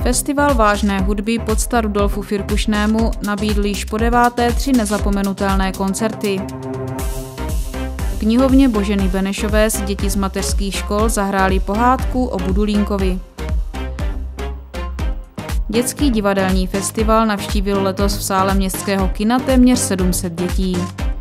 Festival vážné hudby pocta Rudolfu Firkušnému nabídl již po 9. 3 nezapomenutelné koncerty. V knihovně Boženy Benešové si děti z mateřských škol zahrály pohádku o Budulínkovi. Dětský divadelní festival navštívil letos v sále Městského kina téměř 700 dětí.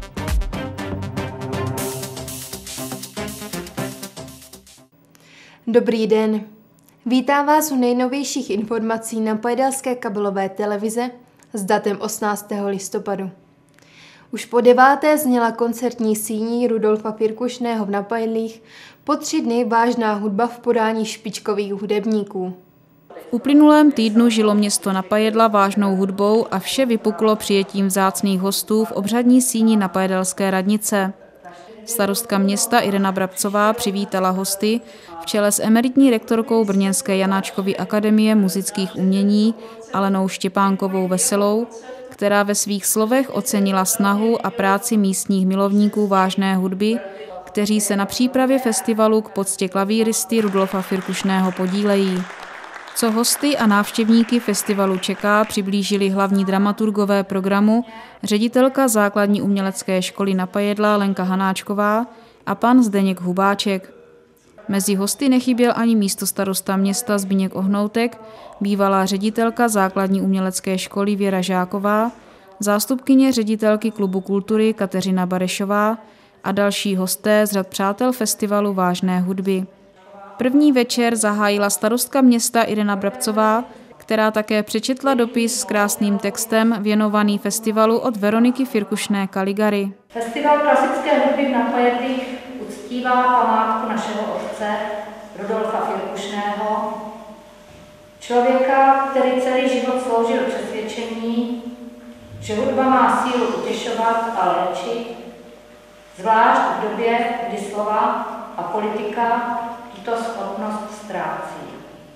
Dobrý den. Vítám vás u nejnovějších informací na Napajedalské kabelové televize s datem 18. listopadu. Už po 9. zněla koncertní síní Rudolfa Firkušného v Napajedlích, po 3 dny vážná hudba v podání špičkových hudebníků. V uplynulém týdnu žilo město Napajedla vážnou hudbou a vše vypuklo přijetím vzácných hostů v obřadní síni Napajedalské radnice. Starostka města Irena Brabcová přivítala hosty v čele s emeritní rektorkou brněnské Janáčkovy akademie muzických umění Alenou Štěpánkovou Veselou, která ve svých slovech ocenila snahu a práci místních milovníků vážné hudby, kteří se na přípravě festivalu k poctě klavíristy Rudolfa Firkušného podílejí. Co hosty a návštěvníky festivalu čeká, přiblížili hlavní dramaturgové programu, ředitelka základní umělecké školy Napajedla Lenka Hanáčková a pan Zdeněk Hubáček. Mezi hosty nechyběl ani místostarosta města Zbyněk Ohnoutek, bývalá ředitelka základní umělecké školy Věra Žáková, zástupkyně ředitelky klubu kultury Kateřina Barešová a další hosté z řad přátel festivalu vážné hudby. První večer zahájila starostka města Irena Brabcová, která také přečetla dopis s krásným textem věnovaný festivalu od Veroniky Firkušné Kaligary. Festival klasické hudby v Napajedlích uctívá památku našeho otce Rudolfa Firkušného, člověka, který celý život sloužil přesvědčení, že hudba má sílu utěšovat a léčit, zvlášť v době, kdy slova a politika tuto schopnost ztrácí.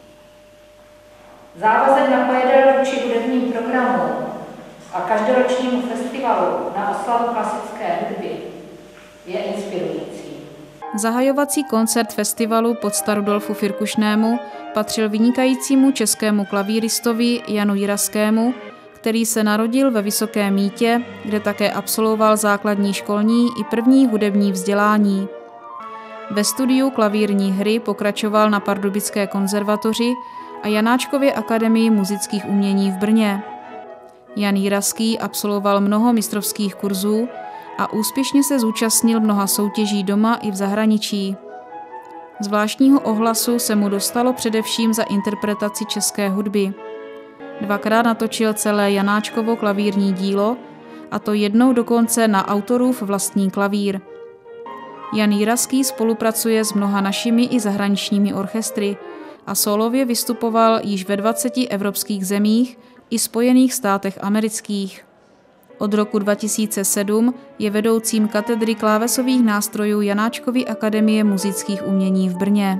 Závazek Napajedel vůči hudebním programům a každoročnímu festivalu na oslavu klasické hudby je inspirující. Zahajovací koncert festivalu pocta Rudolfu Firkušnému patřil vynikajícímu českému klavíristovi Janu Jiraskému, který se narodil ve Vysokém Mýtě, kde také absolvoval základní školní i první hudební vzdělání. Ve studiu klavírní hry pokračoval na Pardubické konzervatoři a Janáčkově akademii muzických umění v Brně. Jan Jiraský absolvoval mnoho mistrovských kurzů a úspěšně se zúčastnil mnoha soutěží doma i v zahraničí. Zvláštního ohlasu se mu dostalo především za interpretaci české hudby. 2krát natočil celé Janáčkovo klavírní dílo, a to jednou dokonce na autorův vlastní klavír. Jan Jiraský spolupracuje s mnoha našimi i zahraničními orchestry a sólově vystupoval již ve 20 evropských zemích i Spojených státech amerických. Od roku 2007 je vedoucím katedry klávesových nástrojů Janáčkovy akademie muzických umění v Brně.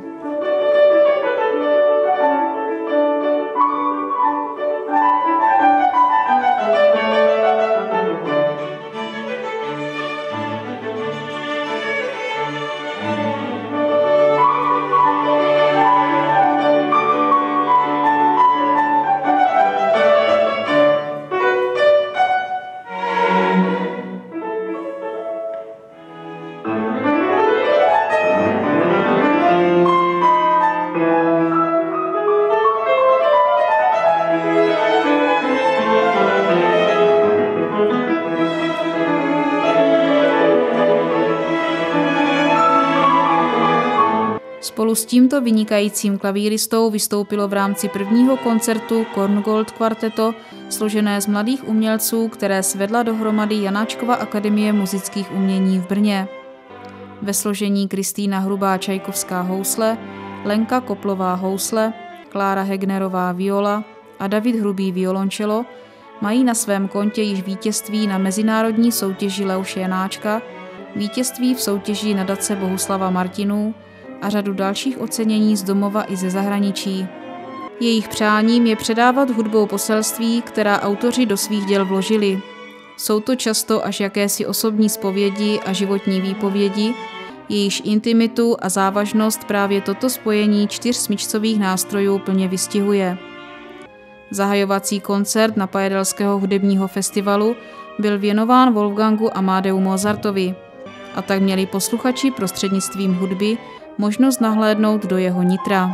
Spolu s tímto vynikajícím klavíristou vystoupilo v rámci prvního koncertu Korngold kvarteto, složené z mladých umělců, které svedla dohromady Janáčkova akademie muzických umění v Brně. Ve složení Kristýna Hrubá Čajkovská housle, Lenka Koplová housle, Klára Hegnerová viola a David Hrubý violončelo mají na svém kontě již vítězství na mezinárodní soutěži Leoše Janáčka, vítězství v soutěži nadace Bohuslava Martinů a řadu dalších ocenění z domova i ze zahraničí. Jejich přáním je předávat hudbou poselství, která autoři do svých děl vložili. Jsou to často až jakési osobní zpovědi a životní výpovědi, jejíž intimitu a závažnost právě toto spojení 4 smyčcových nástrojů plně vystihuje. Zahajovací koncert Napajedalského hudebního festivalu byl věnován Wolfgangu Amadeu Mozartovi a tak měli posluchači prostřednictvím hudby možnost nahlédnout do jeho nitra.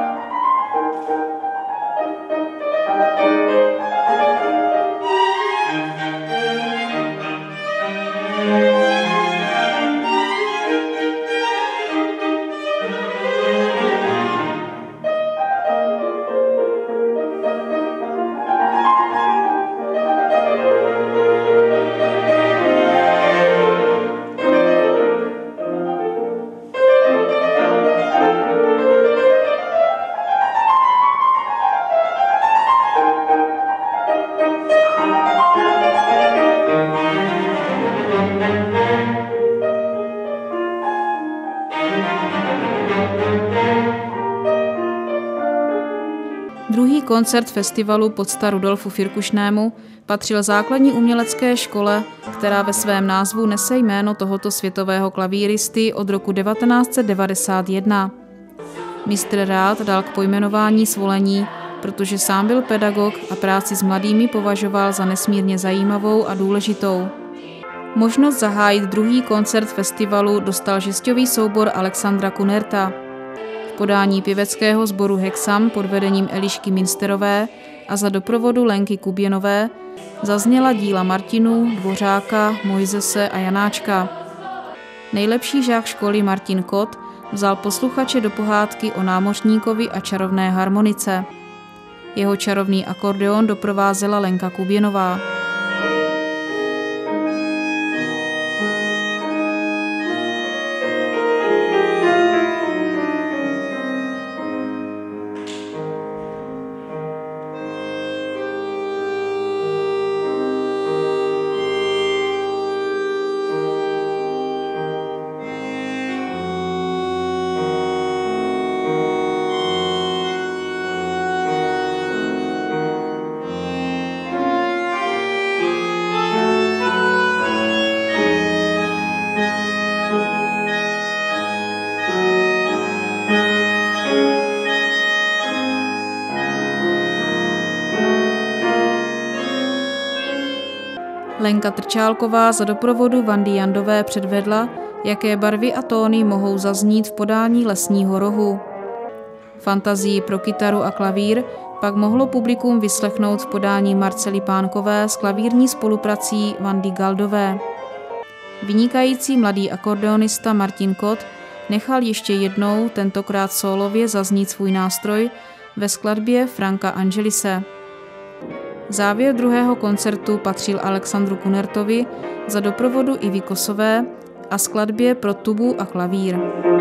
Druhý koncert festivalu pocta Rudolfu Firkušnému patřil základní umělecké škole, která ve svém názvu nese jméno tohoto světového klavíristy od roku 1991. Mistr rád dal k pojmenování svolení, protože sám byl pedagog a práci s mladými považoval za nesmírně zajímavou a důležitou. Možnost zahájit druhý koncert festivalu dostal žesťový soubor Alexandra Kunerta. V podání pěveckého sboru Hexam pod vedením Elišky Minsterové a za doprovodu Lenky Kuběnové zazněla díla Martinů, Dvořáka, Mojzese a Janáčka. Nejlepší žák školy Martin Kot vzal posluchače do pohádky o námořníkovi a čarovné harmonice. Jeho čarovný akordeon doprovázela Lenka Kuběnová. Lenka Trčálková za doprovodu Vandy Jandové předvedla, jaké barvy a tóny mohou zaznít v podání Lesního rohu. Fantazii pro kytaru a klavír pak mohlo publikum vyslechnout v podání Marcely Pánkové s klavírní spoluprací Vandy Galdové. Vynikající mladý akordeonista Martin Kot nechal ještě jednou, tentokrát sólově, zaznít svůj nástroj ve skladbě Franka Angelise. Závěr druhého koncertu patřil Alexandru Kunertovi za doprovodu Ivy Kosové a skladbě pro tubu a klavír.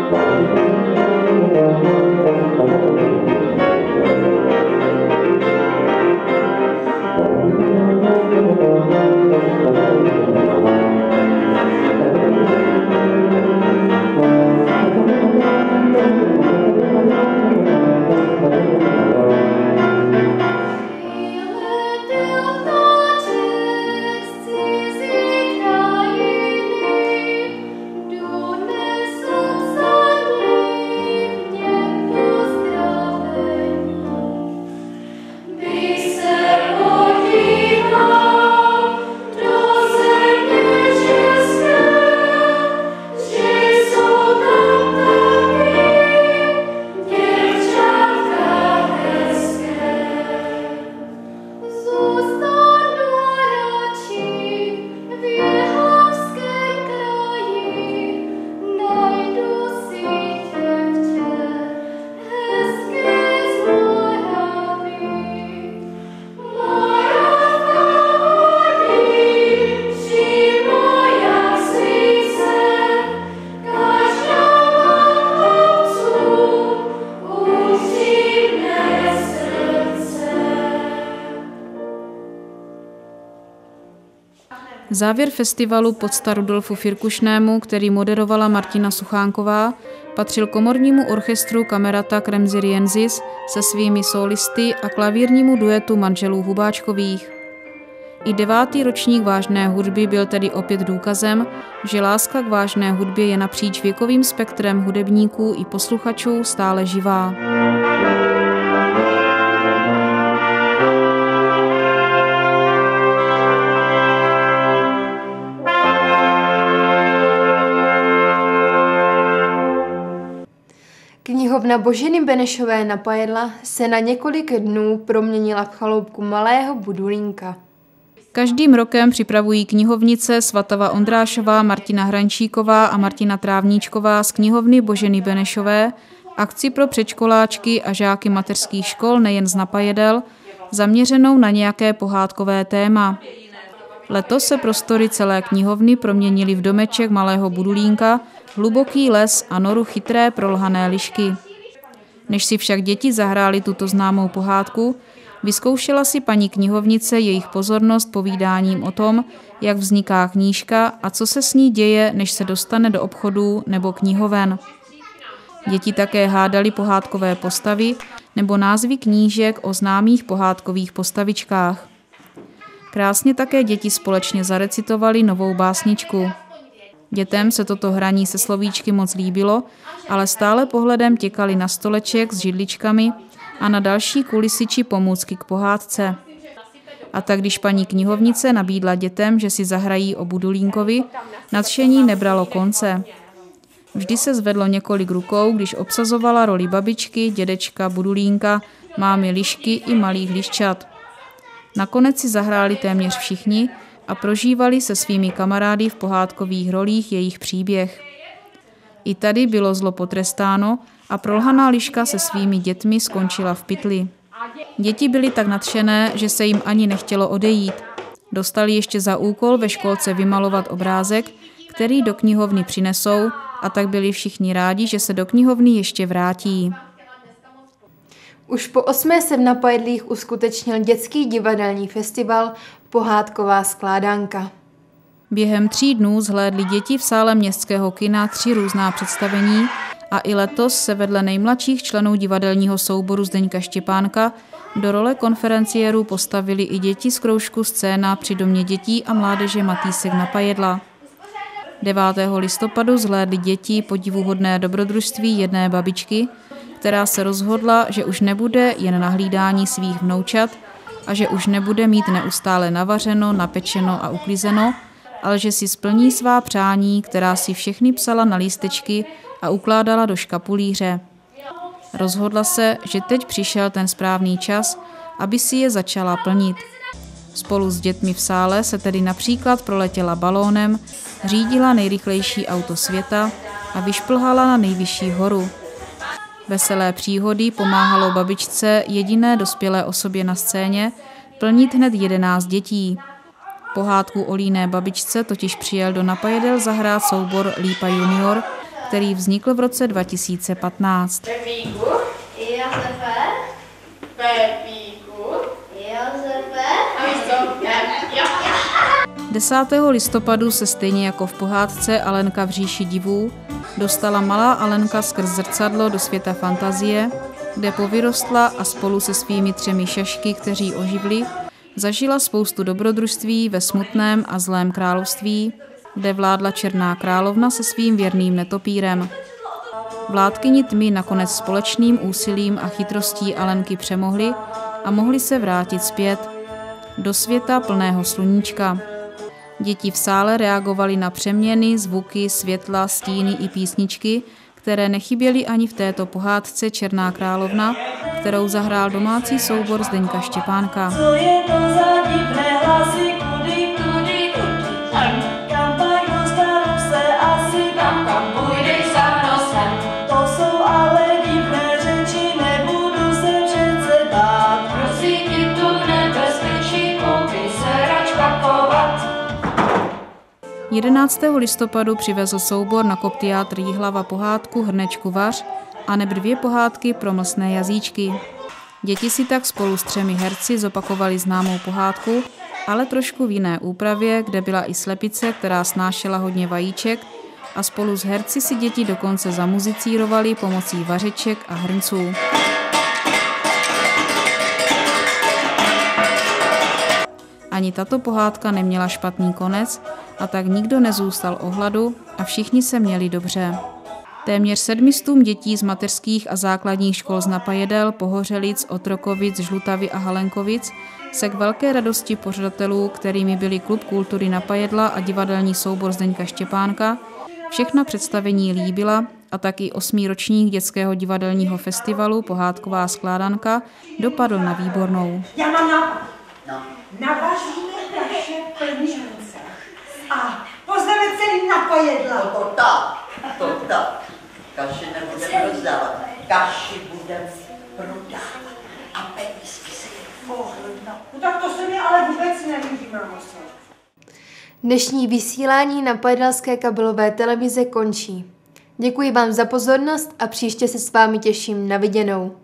Závěr festivalu pocta Rudolfu Firkušnému, který moderovala Martina Suchánková, patřil komornímu orchestru Camerata Kremziriensis se svými solisty a klavírnímu duetu manželů Hubáčkových. I 9. ročník vážné hudby byl tedy opět důkazem, že láska k vážné hudbě je napříč věkovým spektrem hudebníků i posluchačů stále živá. Knihovna Boženy Benešové Napajedla se na několik dnů proměnila v chaloupku malého Budulínka. Každým rokem připravují knihovnice Svatava Ondrášová, Martina Hrančíková a Martina Trávníčková z knihovny Boženy Benešové akci pro předškoláčky a žáky mateřských škol nejen z Napajedel, zaměřenou na nějaké pohádkové téma. Letos se prostory celé knihovny proměnily v domeček malého Budulínka, hluboký les a noru chytré prolhané lišky. Než si však děti zahrály tuto známou pohádku, vyzkoušela si paní knihovnice jejich pozornost povídáním o tom, jak vzniká knížka a co se s ní děje, než se dostane do obchodů nebo knihoven. Děti také hádali pohádkové postavy nebo názvy knížek o známých pohádkových postavičkách. Krásně také děti společně zarecitovali novou básničku. Dětem se toto hraní se slovíčky moc líbilo, ale stále pohledem těkali na stoleček s židličkami a na další kulisy či pomůcky k pohádce. A tak když paní knihovnice nabídla dětem, že si zahrají o Budulínkovi, nadšení nebralo konce. Vždy se zvedlo několik rukou, když obsazovala roli babičky, dědečka, Budulínka, mámy lišky i malých liščat. Nakonec si zahráli téměř všichni a prožívali se svými kamarády v pohádkových rolích jejich příběh. I tady bylo zlo potrestáno a prolhaná liška se svými dětmi skončila v pytli. Děti byly tak nadšené, že se jim ani nechtělo odejít. Dostali ještě za úkol ve školce vymalovat obrázek, který do knihovny přinesou, a tak byli všichni rádi, že se do knihovny ještě vrátí. Už po 8. se v Napajedlích uskutečnil dětský divadelní festival Pohádková skládanka. Během 3 dnů zhlédli děti v sále městského kina 3 různá představení a i letos se vedle nejmladších členů divadelního souboru Zdeňka Štěpánka do role konferenciérů postavili i děti z kroužku Scéna při domě dětí a mládeže Matýsek Napajedla. 9. listopadu zhlédli děti podivuhodné dobrodružství jedné babičky, která se rozhodla, že už nebude jen na hlídání svých vnoučat a že už nebude mít neustále navařeno, napečeno a uklizeno, ale že si splní svá přání, která si všechny psala na lístečky a ukládala do škapulíře. Rozhodla se, že teď přišel ten správný čas, aby si je začala plnit. Spolu s dětmi v sále se tedy například proletěla balónem, řídila nejrychlejší auto světa a vyšplhala na nejvyšší horu. Veselé příhody pomáhalo babičce, jediné dospělé osobě na scéně, plnit hned 11 dětí. Pohádku o líné babičce totiž přijel do Napajedel zahrát soubor Lípa junior, který vznikl v roce 2015. Pepíku, Josefe, Pepíku, Josefe, a víš co? Jo. 10. listopadu se stejně jako v pohádce Alenka v říši divů dostala malá Alenka skrz zrcadlo do světa fantazie, kde povyrostla a spolu se svými 3 šašky, kteří oživli, zažila spoustu dobrodružství ve smutném a zlém království, kde vládla černá královna se svým věrným netopírem. Vládkyni tmy nakonec společným úsilím a chytrostí Alenky přemohly a mohly se vrátit zpět do světa plného sluníčka. Děti v sále reagovaly na přeměny, zvuky, světla, stíny i písničky, které nechyběly ani v této pohádce Černá královna, kterou zahrál domácí soubor Zdeňka Štěpánka. Co je to za divné hlasy, kudy, kam pak dostanu se asi tam, kam půjdeš za nosem. To jsou ale divné řeči, nebudu se přece bát. Prosí ti tu nebezpečí, koupí se rač pakovat. 11. listopadu přivezl soubor na Kopteátr Jihlava pohádku Hrnečku vař a neb 2 pohádky pro mlsné jazyčky. Děti si tak spolu s 3 herci zopakovali známou pohádku, ale trošku v jiné úpravě, kde byla i slepice, která snášela hodně vajíček, a spolu s herci si děti dokonce zamuzicírovali pomocí vařeček a hrnců. Ani tato pohádka neměla špatný konec a tak nikdo nezůstal o hladu a všichni se měli dobře. Téměř 700 dětí z mateřských a základních škol z Napajedel, Pohořelic, Otrokovic, Žlutavy a Halenkovic se k velké radosti pořadatelů, kterými byli Klub kultury Napajedla a divadelní soubor Zdeňka Štěpánka, všechna představení líbila a taky 8. ročník dětského divadelního festivalu Pohádková skládanka dopadl na výbornou. Já mám nápad. No. Navaříme kaše plný ruce. A pozveme celý na pojedla. To tak. Kaši nebudeme rozdávat. Kaši budeme prodávat. A penízky se jim pohodnou. No tak to se mi ale vůbec nelíbí, mamoso. Dnešní vysílání na Pojedelské kabelové televize končí. Děkuji vám za pozornost a příště se s vámi těším na viděnou.